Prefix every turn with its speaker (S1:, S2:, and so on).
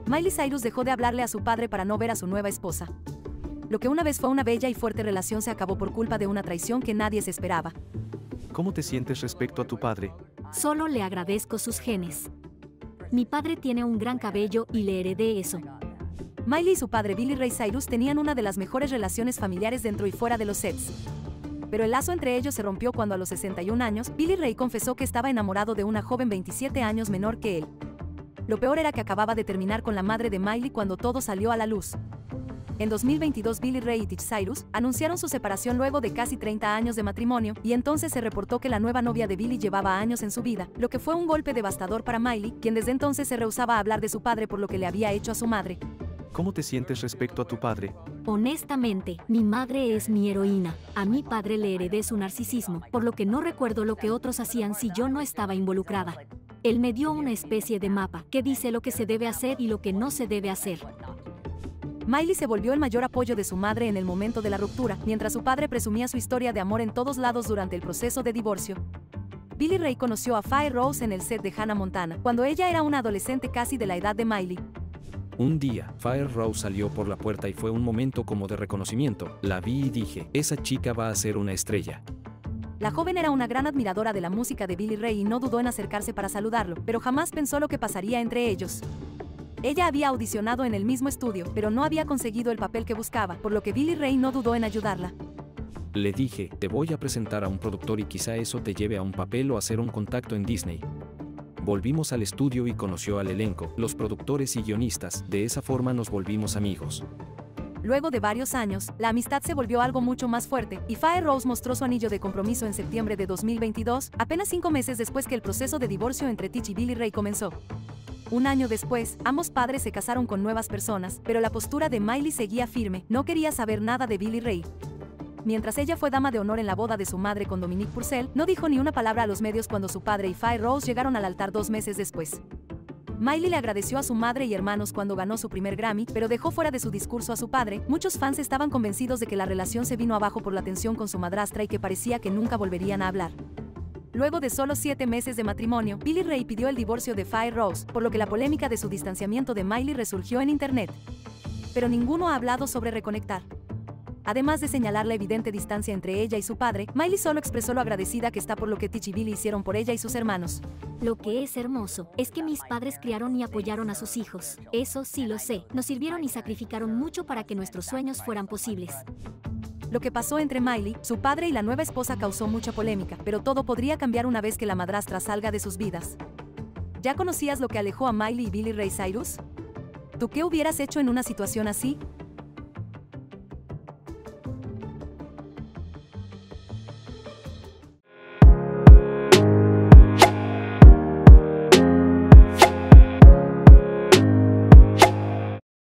S1: Miley Cyrus dejó de hablarle a su padre para no ver a su nueva esposa. Lo que una vez fue una bella y fuerte relación se acabó por culpa de una traición que nadie se esperaba.
S2: ¿Cómo te sientes respecto a tu padre?
S3: Solo le agradezco sus genes. Mi padre tiene un gran cabello y le heredé eso.
S1: Miley y su padre Billy Ray Cyrus tenían una de las mejores relaciones familiares dentro y fuera de los sets. Pero el lazo entre ellos se rompió cuando a los 61 años, Billy Ray confesó que estaba enamorado de una joven 27 años menor que él. Lo peor era que acababa de terminar con la madre de Miley cuando todo salió a la luz. En 2022 Billy Ray y Teach Cyrus anunciaron su separación luego de casi 30 años de matrimonio, y entonces se reportó que la nueva novia de Billy llevaba años en su vida, lo que fue un golpe devastador para Miley, quien desde entonces se rehusaba a hablar de su padre por lo que le había hecho a su madre.
S2: ¿Cómo te sientes respecto a tu padre?
S3: Honestamente, mi madre es mi heroína. A mi padre le heredé su narcisismo, por lo que no recuerdo lo que otros hacían si yo no estaba involucrada. Él me dio una especie de mapa que dice lo que se debe hacer y lo que no se debe hacer.
S1: Miley se volvió el mayor apoyo de su madre en el momento de la ruptura, mientras su padre presumía su historia de amor en todos lados durante el proceso de divorcio. Billy Ray conoció a Faye Rose en el set de Hannah Montana, cuando ella era una adolescente casi de la edad de Miley.
S4: Un día, Faye Rose salió por la puerta y fue un momento como de reconocimiento. La vi y dije, esa chica va a ser una estrella.
S1: La joven era una gran admiradora de la música de Billy Ray y no dudó en acercarse para saludarlo, pero jamás pensó lo que pasaría entre ellos. Ella había audicionado en el mismo estudio, pero no había conseguido el papel que buscaba, por lo que Billy Ray no dudó en ayudarla.
S4: Le dije, te voy a presentar a un productor y quizá eso te lleve a un papel o hacer un contacto en Disney. Volvimos al estudio y conoció al elenco, los productores y guionistas, de esa forma nos volvimos amigos.
S1: Luego de varios años, la amistad se volvió algo mucho más fuerte, y Faye Rose mostró su anillo de compromiso en septiembre de 2022, apenas 5 meses después que el proceso de divorcio entre Teach y Billy Ray comenzó. Un año después, ambos padres se casaron con nuevas personas, pero la postura de Miley seguía firme, no quería saber nada de Billy Ray. Mientras ella fue dama de honor en la boda de su madre con Dominique Purcell, no dijo ni una palabra a los medios cuando su padre y Faye Rose llegaron al altar 2 meses después. Miley le agradeció a su madre y hermanos cuando ganó su primer Grammy, pero dejó fuera de su discurso a su padre. Muchos fans estaban convencidos de que la relación se vino abajo por la tensión con su madrastra y que parecía que nunca volverían a hablar. Luego de solo 7 meses de matrimonio, Billy Ray pidió el divorcio de Faye Rose, por lo que la polémica de su distanciamiento de Miley resurgió en internet. Pero ninguno ha hablado sobre reconectar. Además de señalar la evidente distancia entre ella y su padre, Miley solo expresó lo agradecida que está por lo que Teach y Billy hicieron por ella y sus hermanos.
S3: Lo que es hermoso es que mis padres criaron y apoyaron a sus hijos. Eso sí lo sé. Nos sirvieron y sacrificaron mucho para que nuestros sueños fueran posibles.
S1: Lo que pasó entre Miley, su padre y la nueva esposa causó mucha polémica, pero todo podría cambiar una vez que la madrastra salga de sus vidas. ¿Ya conocías lo que alejó a Miley y Billy Ray Cyrus? ¿Tú qué hubieras hecho en una situación así?